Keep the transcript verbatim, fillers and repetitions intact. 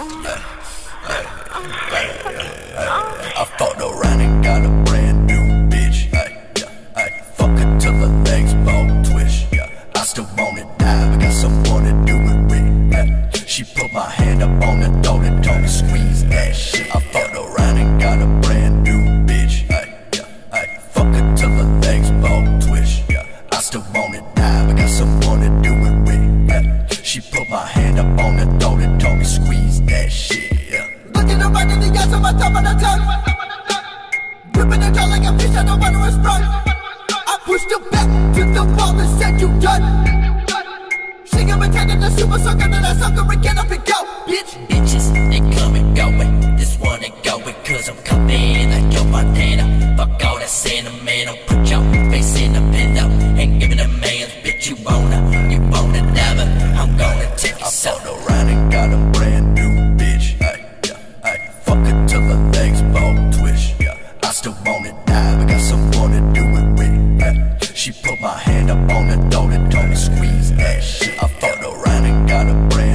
I fucked around and got a brand new bitch. Ay, yeah, ay, fuck her till her legs bone twitch. Yeah, I still wanna die, but got someone to do it with. Ay, she put my hand up on the throat and told me squeeze that shit. I fucked around and got a brand new bitch. Ay, yeah, ay, fuck her till her legs bone twitch. Yeah, I still wanna die, but got someone to do it with. Ay, she put my hand up on the throat and told me squeeze that shit. Yeah. Looking around in the eyes on my top of the tongue, gripping the jaw like a fish out of water and sprung. I pushed her back to the wall and said you done. She got me taking the super sucker, then I suck her and get up and go, bitch. Bitches, they come and go, and this one ain't going cause I'm coming like your Montana. Fuck all that sentimental, put your face in the pillow and give it a man's bitch. You wanna, you wanna never, I'm gonna take you so. I fucked around and got a brand new bitch. Ay, yeah, ay, fuck her till her legs bone twitch. Yeah, I still wanna die, but got someone to do it with. Ay, she put my hand up on the throat and told me squeeze that shit. I fucked around and got a brand